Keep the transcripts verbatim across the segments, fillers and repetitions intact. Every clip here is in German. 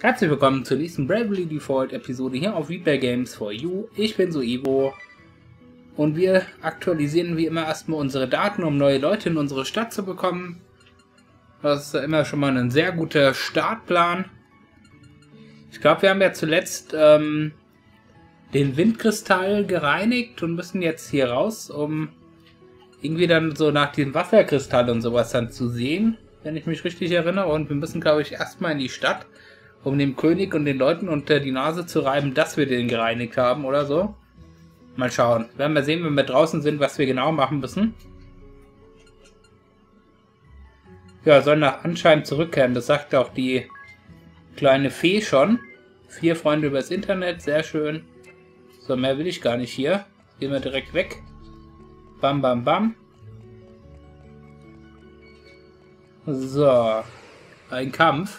Herzlich willkommen zur nächsten Bravely Default Episode hier auf Replay Games for You. Ich bin Soevo und wir aktualisieren wie immer erstmal unsere Daten, um neue Leute in unsere Stadt zu bekommen. Das ist immer schon mal ein sehr guter Startplan. Ich glaube, wir haben ja zuletzt ähm, den Windkristall gereinigt und müssen jetzt hier raus, um irgendwie dann so nach dem Wasserkristall und sowas dann zu sehen, wenn ich mich richtig erinnere. Und wir müssen, glaube ich, erstmal in die Stadt, um dem König und den Leuten unter die Nase zu reiben, dass wir den gereinigt haben oder so. Mal schauen. Werden wir sehen, wenn wir draußen sind, was wir genau machen müssen. Ja, sollen nach anscheinend zurückkehren. Das sagt auch die kleine Fee schon. Vier Freunde übers Internet, sehr schön. So, mehr will ich gar nicht hier. Gehen wir direkt weg. Bam, bam, bam. So. Ein Kampf.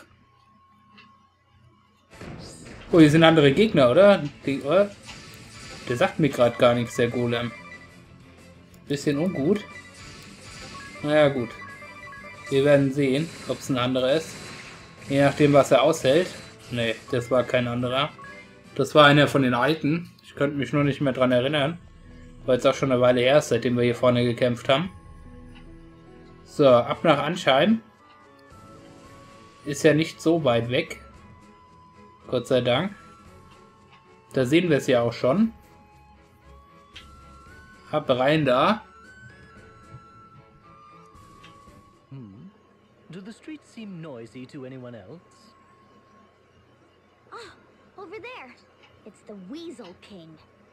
Oh, hier sind andere Gegner, oder? Die, oder? Der sagt mir gerade gar nichts, der Golem. Bisschen ungut. Naja, gut. Wir werden sehen, ob es ein anderer ist. Je nachdem, was er aushält. Nee, das war kein anderer. Das war einer von den alten. Ich könnte mich nur nicht mehr dran erinnern. Weil es auch schon eine Weile her ist, seitdem wir hier vorne gekämpft haben. So, ab nach Ansheim. Ist ja nicht so weit weg. Gott sei Dank. Da sehen wir es ja auch schon. Ab rein da. Hmm. Do the streets seem noisy to anyone else? Ah, over there. It's the Weasel King.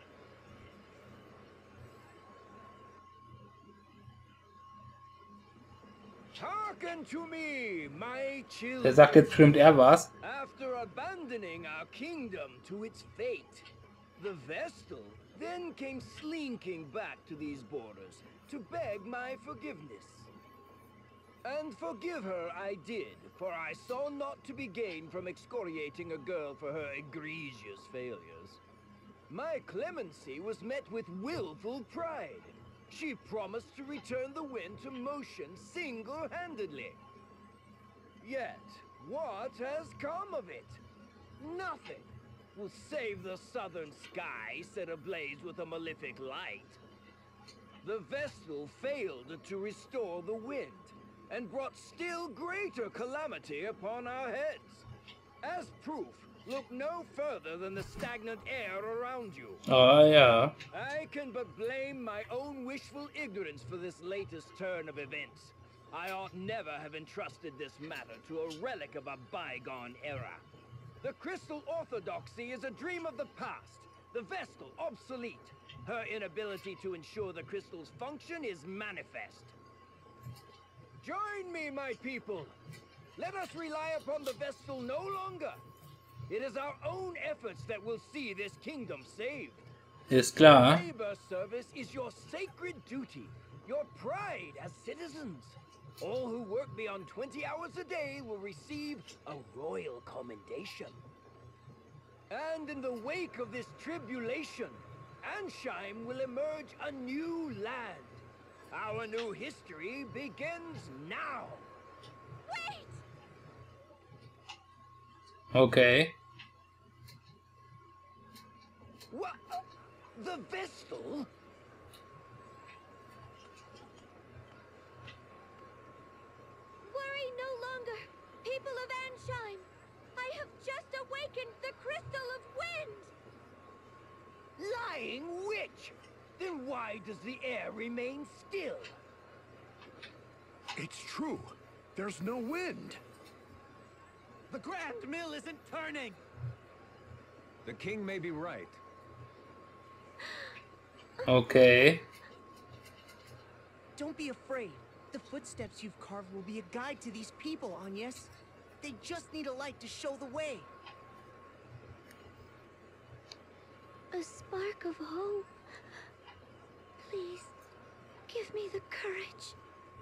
Hearken to me, my children. Der sagt jetzt bestimmt, er war's. After abandoning our kingdom to its fate, the Vestal then came slinking back to these borders to beg my forgiveness. And forgive her I did, for I saw not to be gained from excoriating a girl for her egregious failures. My clemency was met with willful pride. She promised to return the wind to motion single-handedly. Yet, what has come of it? Nothing will save the southern sky set ablaze with a malefic light. The Vestal failed to restore the wind, and brought still greater calamity upon our heads. As proof, look no further than the stagnant air around you. Oh, yeah. I can but blame my own wishful ignorance for this latest turn of events. I ought never have entrusted this matter to a relic of a bygone era. The Crystal Orthodoxy is a dream of the past, the Vestal obsolete. Her inability to ensure the Crystal's function is manifest. Join me, my people. Let us rely upon the Vestal no longer. It is our own efforts that will see this kingdom saved. Ist klar. Labor service is your sacred duty, your pride as citizens. All who work beyond twenty hours a day will receive a royal commendation. And in the wake of this tribulation, Ansheim will emerge a new land. Our new history begins now. Wait! Okay. What? The Vestal? Worry no longer, people of Ansheim. I have just awakened the Crystal of Wind. Lying witch! Then why does the air remain still? It's true. There's no wind. The Grand Mill isn't turning! The king may be right. Okay. Don't be afraid. The footsteps you've carved will be a guide to these people, Agnes. They just need a light to show the way. A spark of hope. Please, give me the courage.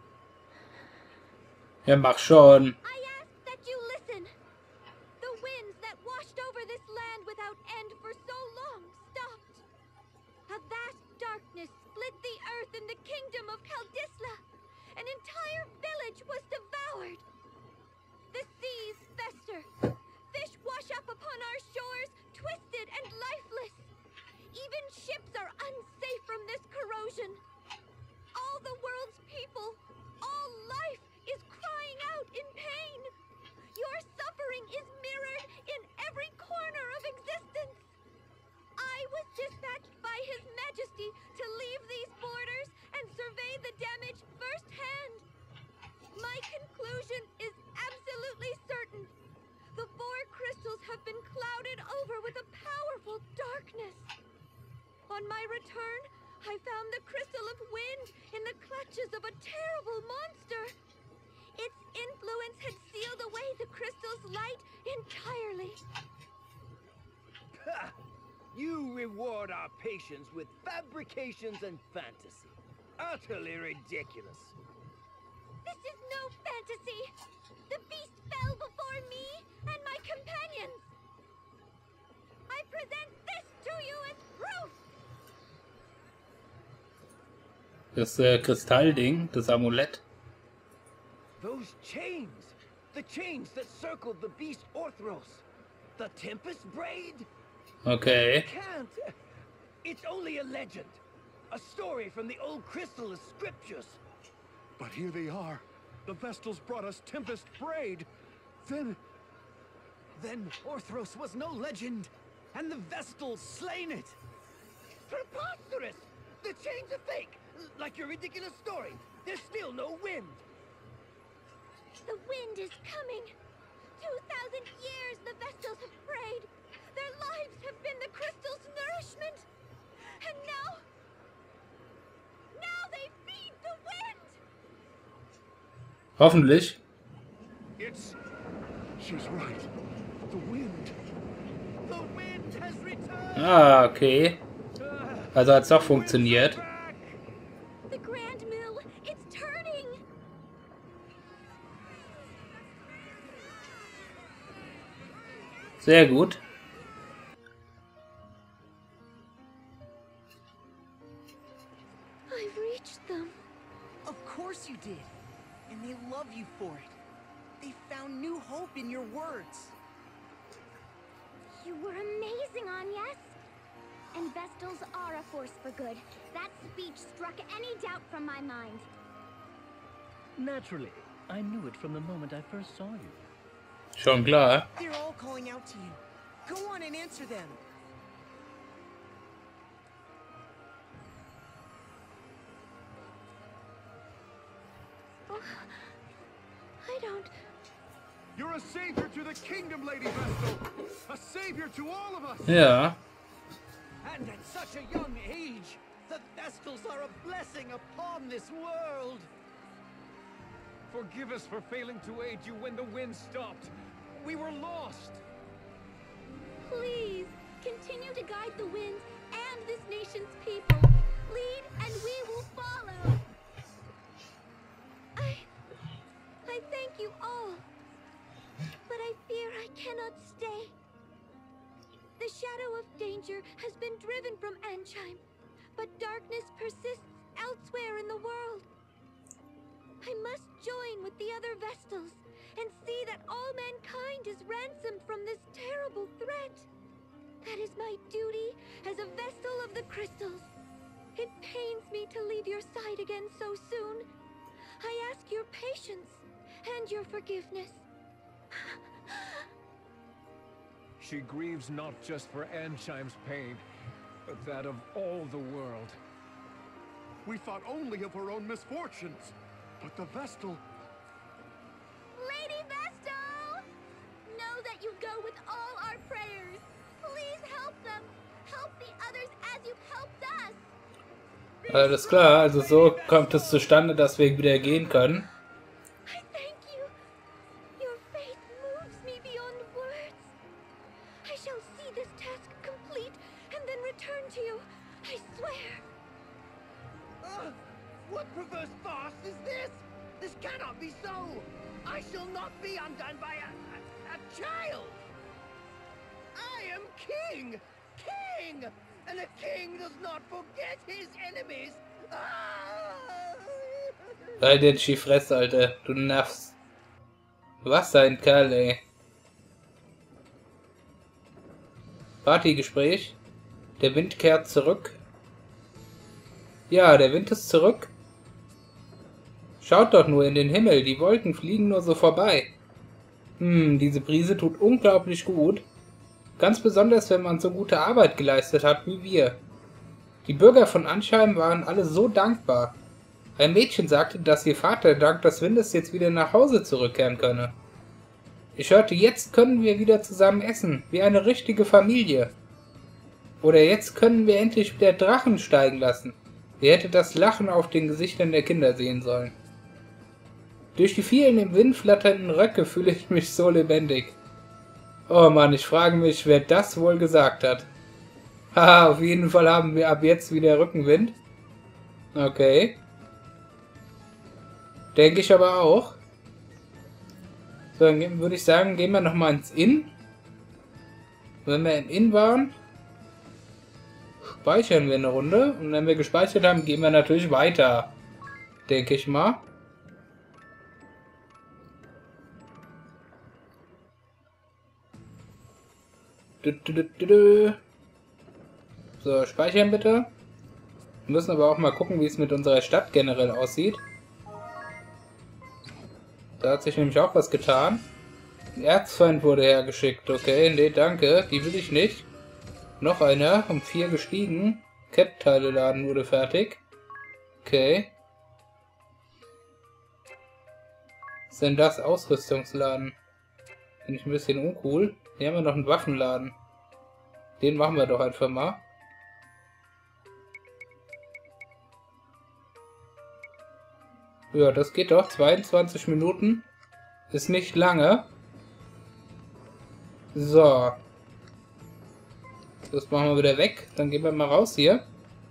Ja, mach schon. I ask that you listen. The winds that washed over this land without end for so long stopped. A vast darkness split the earth in the kingdom of Kaldisla. An entire village was devoured. The seas fester. Fish wash On my return, I found the Crystal of Wind in the clutches of a terrible monster. Its influence had sealed away the crystal's light entirely. Ha! You reward our patience with fabrications and fantasy. Utterly ridiculous. This is no fantasy. The beast fell before me and my companions. I present this to you as proof. Das äh, Kristallding, das Amulett. Those chains! The chains that circled the beast Orthros! The Tempest Braid? Okay. Can't! It's only a legend! A story from the old Crystallis scriptures! But here they are. The Vestals brought us Tempest Braid. Then... Then Orthros was no legend, and the Vestals slain it. Preposterous! The chains are fake! Like your ridiculous story! There's still no wind! The wind is coming. Two thousand years the Vestals have prayed. Their lives have been the crystal's nourishment. And now... Now they feed the wind! Hoffentlich. It's... She's right. The wind. The wind has returned! Ah, okay. Also hat's doch funktioniert. The Grand Mill, it's turning! Sehr gut. I've reached them. Of course you did. And they love you for it. They found new hope in your words. You were amazing, Agnes. And Vestals are a force for good. That speech struck any doubt from my mind. Naturally. I knew it from the moment I first saw you. Schon klar. They're all calling out to you. Go on and answer them. Oh, I don't... You're a savior to the kingdom, Lady Vestal. A savior to all of us. Ja. And at such a young age, the Vestals are a blessing upon this world! Forgive us for failing to aid you when the wind stopped. We were lost. Please, continue to guide the winds and this nation's people. Lead and we will follow. I... I thank you all. But I fear I cannot stay. The shadow of danger has been driven from Ansheim, but darkness persists elsewhere in the world. I must join with the other Vestals and see that all mankind is ransomed from this terrible threat. That is my duty as a Vestal of the Crystals. It pains me to leave your side again so soon. I ask your patience and your forgiveness. She grieves not just for Ansheim's pain, but that of all the world. We thought only of her own misfortunes, but the Vestal... Lady Vestal! Know that you go with all our prayers. Please help them. Help the others as you've helped us. Alles klar, also so kommt es zustande, dass wir wieder gehen können. I thank you. Your faith moves me beyond words. I shall see this task complete and then return to you. I swear. Ugh! What perverse farce is this? This cannot be so! I shall not be undone by a, a, a child! I am king! King! And a king does not forget his enemies! Ah! Halt jetzt die Fresse, Alter. Du nervst. Was ein Kerl, ey. Partygespräch. Der Wind kehrt zurück. Ja, der Wind ist zurück. Schaut doch nur in den Himmel, die Wolken fliegen nur so vorbei. Hm, diese Brise tut unglaublich gut. Ganz besonders, wenn man so gute Arbeit geleistet hat wie wir. Die Bürger von Ansheim waren alle so dankbar. Ein Mädchen sagte, dass ihr Vater dank des Windes jetzt wieder nach Hause zurückkehren könne. Ich hörte, jetzt können wir wieder zusammen essen, wie eine richtige Familie. Oder jetzt können wir endlich wieder Drachen steigen lassen. Wer hätte das Lachen auf den Gesichtern der Kinder sehen sollen? Durch die vielen im Wind flatternden Röcke fühle ich mich so lebendig. Oh Mann, ich frage mich, wer das wohl gesagt hat. Haha, auf jeden Fall haben wir ab jetzt wieder Rückenwind. Okay. Denke ich aber auch. So, dann würde ich sagen, gehen wir nochmal ins Inn. Wenn wir im Inn waren, speichern wir eine Runde. Und wenn wir gespeichert haben, gehen wir natürlich weiter. Denke ich mal. So, speichern bitte. Wir müssen aber auch mal gucken, wie es mit unserer Stadt generell aussieht. Da hat sich nämlich auch was getan. Ein Erzfeind wurde hergeschickt. Okay, nee, danke. Die will ich nicht. Noch einer. Um vier gestiegen. Kettteile-Laden wurde fertig. Okay. Was ist denn das? Ausrüstungsladen. Finde ich ein bisschen uncool. Hier haben wir noch einen Waffenladen. Den machen wir doch einfach mal. Ja, das geht doch. zweiundzwanzig Minuten. Ist nicht lange. So. Das machen wir wieder weg. Dann gehen wir mal raus hier.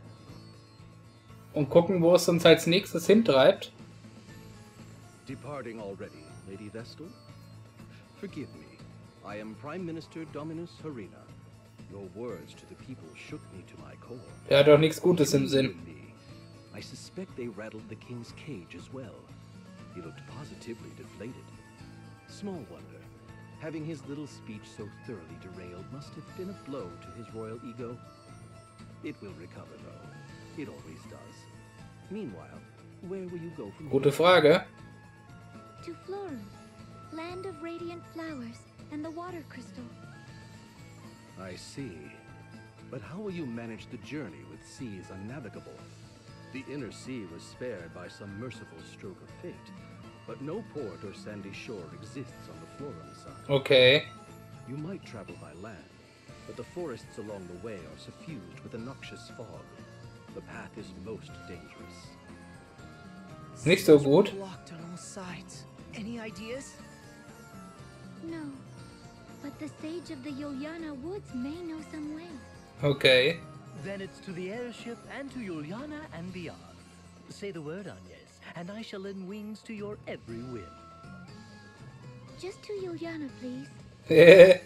Und gucken, wo es uns als nächstes hintreibt. Departing already, Lady Vestal? Forgive me. I am Prime Minister Dominus Harina. Your words to the people shook me to my core. Er hat doch nichts Gutes im Sinn. I suspect they rattled the king's cage as well. He looked positively deflated. Small wonder. Having his little speech so thoroughly derailed must have been a blow to his royal ego. It will recover, though. It always does. Meanwhile, where will you go from here? Gute Frage. To Florum, land of radiant flowers and the water crystal. I see. But how will you manage the journey with seas unnavigable? The inner sea was spared by some merciful stroke of fate, but no port or sandy shore exists on the Florum side. Okay. You might travel by land, but the forests along the way are suffused with a noxious fog. The path is most dangerous. Nicht so gut. Blocked on all sides. Any ideas? No, but the sage of the Yuliana woods may know some way. Okay. Then it's to the airship and to Juliana and beyond. Say the word, Agnes, and I shall lend wings to your every whim. Just to Juliana, please.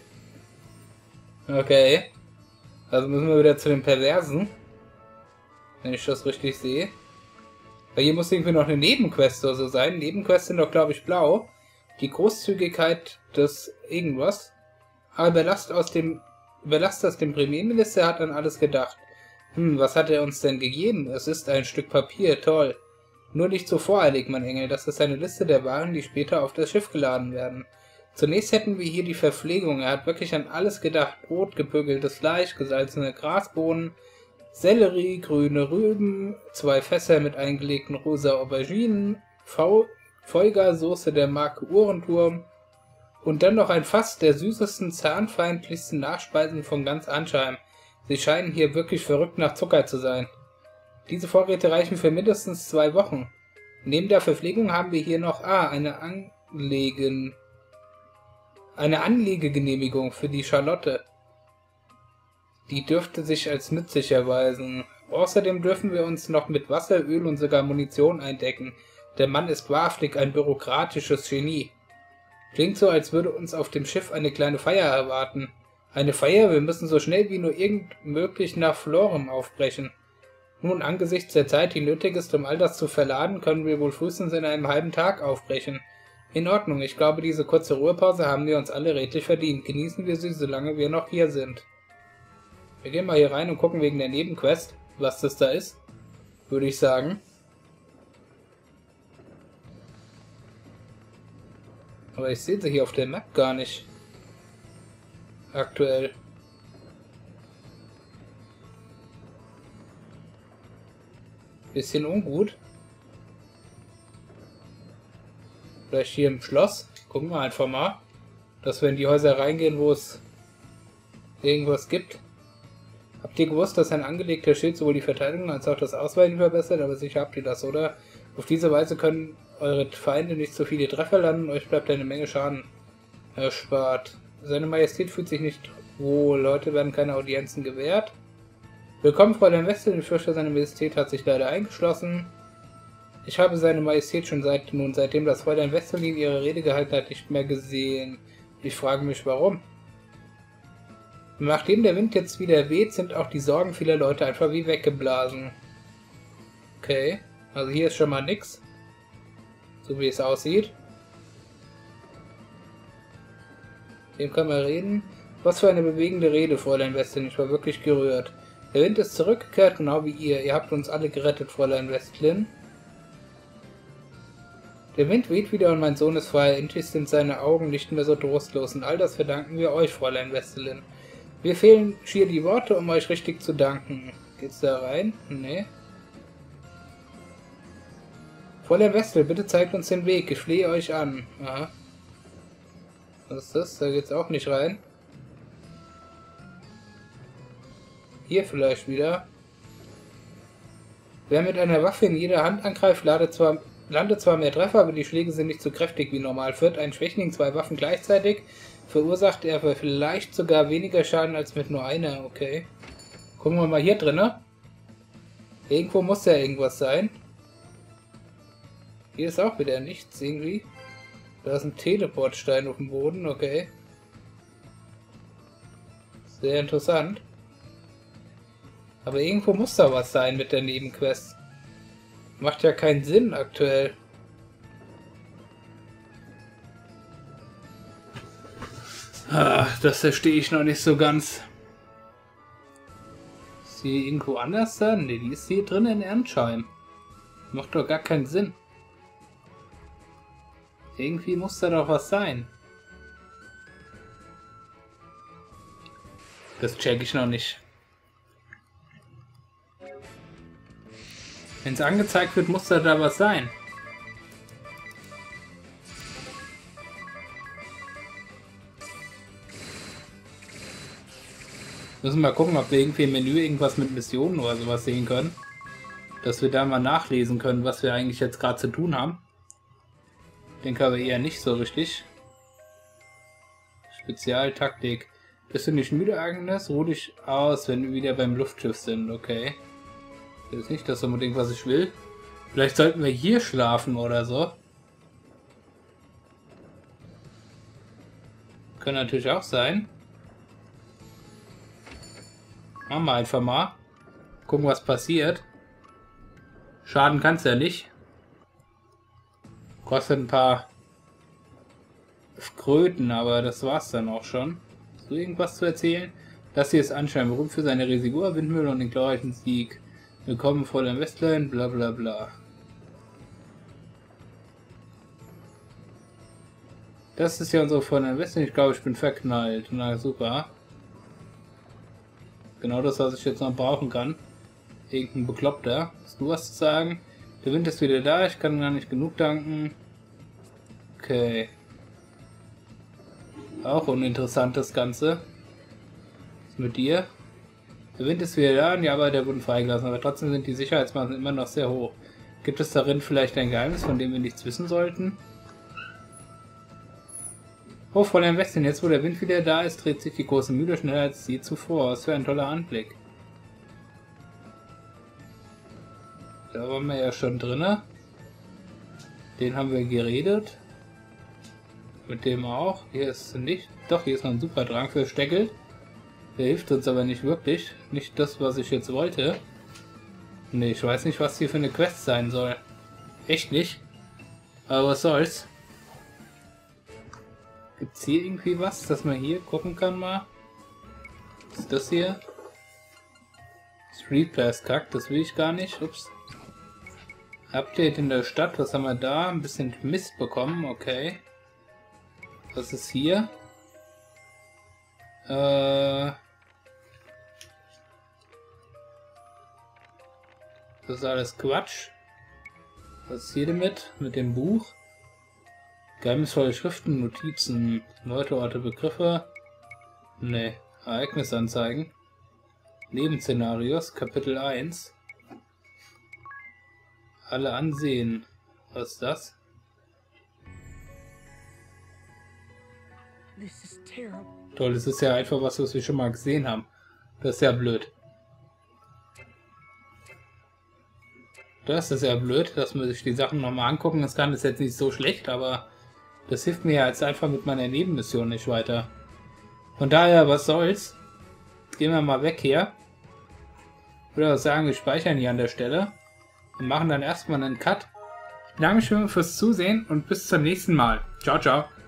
Okay. Also müssen wir wieder zu den Perversen. Wenn ich das richtig sehe. Weil hier muss irgendwie noch eine Nebenquest oder so sein. Nebenquests sind doch, glaube ich, blau. Die Großzügigkeit des irgendwas. Aber überlasst aus dem... Überlasst das dem Premierminister, hat an alles gedacht. Hm, was hat er uns denn gegeben? Es ist ein Stück Papier, toll. Nur nicht so voreilig, mein Engel. Das ist eine Liste der Waren, die später auf das Schiff geladen werden. Zunächst hätten wir hier die Verpflegung. Er hat wirklich an alles gedacht. Brot, gebügeltes Fleisch, gesalzene Grasbohnen, Sellerie, grüne Rüben, zwei Fässer mit eingelegten rosa Auberginen, Folgersoße der Marke Uhrenturm und dann noch ein Fass der süßesten, zahnfeindlichsten Nachspeisen von ganz Ansheim. Sie scheinen hier wirklich verrückt nach Zucker zu sein. Diese Vorräte reichen für mindestens zwei Wochen. Neben der Verpflegung haben wir hier noch ah, eine Anlegen... eine Anlegegenehmigung für die Charlotte. Die dürfte sich als nützlich erweisen. Außerdem dürfen wir uns noch mit Wasser, Öl und sogar Munition eindecken. Der Mann ist wahrhaftig ein bürokratisches Genie. Klingt so, als würde uns auf dem Schiff eine kleine Feier erwarten. Eine Feier? Wir müssen so schnell wie nur irgend möglich nach Florum aufbrechen. Nun, angesichts der Zeit, die nötig ist, um all das zu verladen, können wir wohl frühestens in einem halben Tag aufbrechen. In Ordnung, ich glaube, diese kurze Ruhepause haben wir uns alle redlich verdient. Genießen wir sie, solange wir noch hier sind. Wir gehen mal hier rein und gucken wegen der Nebenquest, was das da ist, würde ich sagen. Aber ich sehe sie hier auf der Map gar nicht. Aktuell. Bisschen ungut. Vielleicht hier im Schloss. Gucken wir einfach mal, dass wir in die Häuser reingehen, wo es irgendwas gibt. Habt ihr gewusst, dass ein angelegter Schild sowohl die Verteidigung als auch das Ausweichen verbessert? Aber sicher habt ihr das, oder? Auf diese Weise können eure Feinde nicht so viele Treffer landen, euch bleibt eine Menge Schaden erspart. Seine Majestät fühlt sich nicht wohl, Leute werden keine Audienzen gewährt. Willkommen, Fräulein Westel, ich fürchte, seine Majestät hat sich leider eingeschlossen. Ich habe seine Majestät schon seit nun, seitdem das Fräulein Westerlin ihre Rede gehalten hat, nicht mehr gesehen. Ich frage mich, warum. Nachdem der Wind jetzt wieder weht, sind auch die Sorgen vieler Leute einfach wie weggeblasen. Okay, also hier ist schon mal nix. So wie es aussieht. Dem können wir reden. Was für eine bewegende Rede, Fräulein Westlin. Ich war wirklich gerührt. Der Wind ist zurückgekehrt, genau wie ihr. Ihr habt uns alle gerettet, Fräulein Westlin. Der Wind weht wieder und mein Sohn ist frei. Endlich sind seine Augen nicht mehr so trostlos. Und all das verdanken wir euch, Fräulein Westlin. Wir fehlen schier die Worte, um euch richtig zu danken. Geht's da rein? Nee. Fräulein Westel, bitte zeigt uns den Weg. Ich flehe euch an. Aha. Was ist das? Da geht's auch nicht rein. Hier vielleicht wieder. Wer mit einer Waffe in jeder Hand angreift, landet zwar, landet zwar mehr Treffer, aber die Schläge sind nicht so kräftig wie normal. Führt ein Schwächling zwei Waffen gleichzeitig, verursacht er vielleicht sogar weniger Schaden als mit nur einer. Okay. Gucken wir mal hier drin. Irgendwo muss ja irgendwas sein. Hier ist auch wieder nichts irgendwie. Da ist ein Teleportstein auf dem Boden. Okay. Sehr interessant. Aber irgendwo muss da was sein mit der Nebenquest. Macht ja keinen Sinn aktuell. Ah, das verstehe ich noch nicht so ganz. Ist die irgendwo anders dann? Ne, die ist hier drin in Ernstheim. Macht doch gar keinen Sinn. Irgendwie muss da doch was sein. Das check ich noch nicht. Wenn es angezeigt wird, muss da da was sein. Müssen wir mal gucken, ob wir irgendwie im Menü irgendwas mit Missionen oder sowas sehen können. Dass wir da mal nachlesen können, was wir eigentlich jetzt gerade zu tun haben. Denke aber eher nicht so richtig. Spezialtaktik. Bist du nicht müde, Agnes? Ruh dich aus, wenn wir wieder beim Luftschiff sind. Okay. Das ist nicht das unbedingt, was ich will. Vielleicht sollten wir hier schlafen oder so. Kann natürlich auch sein. Machen wir einfach mal. Gucken, was passiert. Schaden kann es ja nicht. Kostet ein paar Kröten, aber das war's dann auch schon. Hast du irgendwas zu erzählen? Das hier ist anscheinend berühmt für seine Resigua, Windmühle und den glorreichen Sieg. Willkommen vor dem Westland, bla bla bla. Das ist ja unsere Freundin Westland. Ich glaube, ich bin verknallt. Na super. Genau das, was ich jetzt noch brauchen kann. Irgendein Bekloppter. Hast du was zu sagen? Der Wind ist wieder da. Ich kann gar nicht genug danken. Okay. Auch uninteressant das Ganze. Was ist mit dir? Der Wind ist wieder da und die Arbeiter wurden freigelassen, aber trotzdem sind die Sicherheitsmaßnahmen immer noch sehr hoch. Gibt es darin vielleicht ein Geheimnis, von dem wir nichts wissen sollten? Oh, Fräulein Westin, jetzt wo der Wind wieder da ist, dreht sich die große Mühle schneller als je zuvor. Was für ein toller Anblick. Da waren wir ja schon drinne. Den haben wir geredet. Mit dem auch. Hier ist nicht. Doch, hier ist noch ein Superdrank für Steckel. Der hilft uns aber nicht wirklich. Nicht das, was ich jetzt wollte. Ne, ich weiß nicht, was hier für eine Quest sein soll. Echt nicht. Aber was soll's. Gibt's hier irgendwie was, dass man hier gucken kann mal? Was ist das hier? Street Pass Kack, das will ich gar nicht. Ups. Update in der Stadt, was haben wir da? Ein bisschen Mist bekommen, okay. Was ist hier? Äh... Das ist alles Quatsch. Was ist hier damit? Mit dem Buch? Geheimnisvolle Schriften, Notizen, Leute, Orte, Begriffe. Ne, Ereignisanzeigen. Nebenszenarios, Kapitel eins. Alle ansehen. Was ist das? This is terrible. Toll, das ist ja einfach was, was wir schon mal gesehen haben. Das ist ja blöd. Das ist ja blöd, dass man sich die Sachen nochmal angucken. Das kann ist jetzt nicht so schlecht, aber das hilft mir ja jetzt einfach mit meiner Nebenmission nicht weiter. Von daher, was soll's? Jetzt gehen wir mal weg hier. Ich würde auch sagen, wir speichern hier an der Stelle und machen dann erstmal einen Cut. Ich bedanke mich fürs Zusehen und bis zum nächsten Mal. Ciao, ciao.